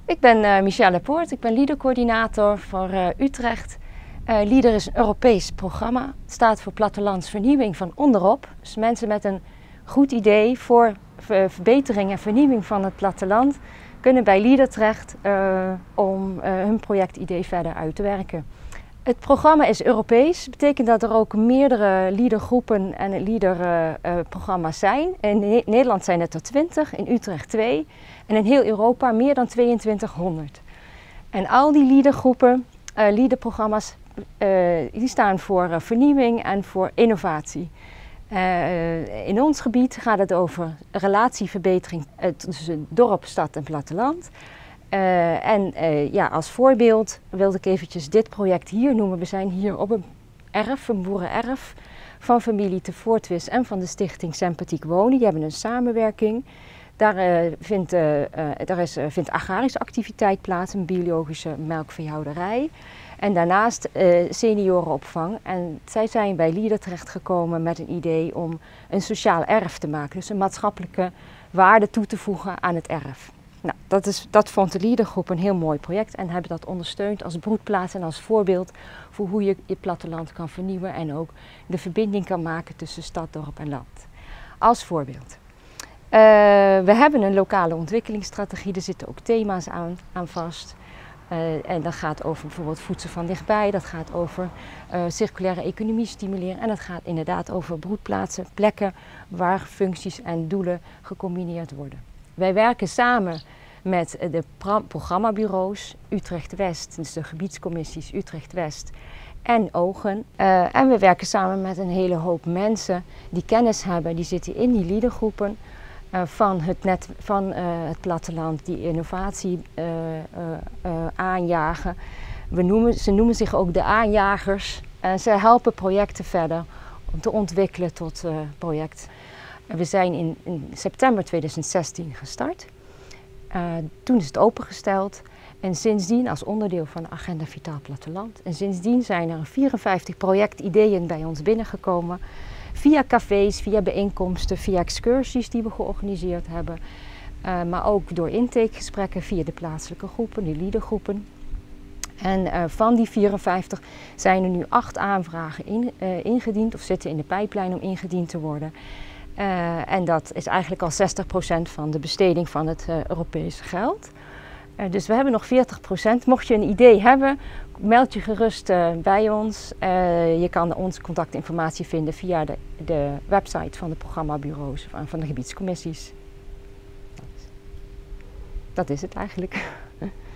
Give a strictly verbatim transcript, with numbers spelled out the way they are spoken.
Ik ben uh, Michelle Poort, ik ben LEADER-coördinator voor uh, Utrecht. Uh, LEADER is een Europees programma. Het staat voor plattelandsvernieuwing van onderop. Dus mensen met een goed idee voor verbetering en vernieuwing van het platteland kunnen bij LEADER terecht uh, om uh, hun projectidee verder uit te werken. Het programma is Europees, dat betekent dat er ook meerdere LEADER-groepen en LEADER-programma's uh, uh, zijn. In ne Nederland zijn het er twintig, in Utrecht twee en in heel Europa meer dan tweeëntwintighonderd. En al die LEADER-groepen, uh, LEADER-programma's, uh, die staan voor uh, vernieuwing en voor innovatie. Uh, in ons gebied gaat het over relatieverbetering uh, tussen dorp, stad en platteland. Uh, en uh, ja, als voorbeeld wilde ik eventjes dit project hier noemen. We zijn hier op een erf, een boerenerf van familie Te Voortwis en van de stichting Sympathiek Wonen. Die hebben een samenwerking. Daar, uh, vindt, uh, uh, daar is, uh, vindt agrarische activiteit plaats, een biologische melkveehouderij. En daarnaast uh, seniorenopvang. En zij zijn bij LEADER terechtgekomen met een idee om een sociaal erf te maken. Dus een maatschappelijke waarde toe te voegen aan het erf. Nou, dat, is, dat vond de LEADER-groep een heel mooi project en hebben dat ondersteund als broedplaats en als voorbeeld voor hoe je je platteland kan vernieuwen en ook de verbinding kan maken tussen stad, dorp en land. Als voorbeeld. Uh, we hebben een lokale ontwikkelingsstrategie, er zitten ook thema's aan, aan vast. Uh, en dat gaat over bijvoorbeeld voedsel van dichtbij, dat gaat over uh, circulaire economie stimuleren en dat gaat inderdaad over broedplaatsen, plekken waar functies en doelen gecombineerd worden. Wij werken samen met de programmabureaus Utrecht West, dus de gebiedscommissies Utrecht West en Ogen. Uh, en we werken samen met een hele hoop mensen die kennis hebben, die zitten in die LEADER-groepen uh, van, het, net, van uh, het platteland, die innovatie uh, uh, uh, aanjagen. We noemen, ze noemen zich ook de aanjagers en ze helpen projecten verder om te ontwikkelen tot uh, project. We zijn in, in september tweeduizend zestien gestart. Uh, toen is het opengesteld en sindsdien als onderdeel van de Agenda Vitaal Platteland. En sindsdien zijn er vierenvijftig projectideeën bij ons binnengekomen. Via cafés, via bijeenkomsten, via excursies die we georganiseerd hebben. Uh, maar ook door intakegesprekken via de plaatselijke groepen, de LEADER-groepen. En uh, van die vierenvijftig zijn er nu acht aanvragen in, uh, ingediend of zitten in de pijplijn om ingediend te worden. Uh, en dat is eigenlijk al zestig procent van de besteding van het uh, Europese geld. Uh, dus we hebben nog veertig procent. Mocht je een idee hebben, meld je gerust uh, bij ons. Uh, je kan onze contactinformatie vinden via de, de website van de programmabureaus en van de gebiedscommissies. Dat is het eigenlijk.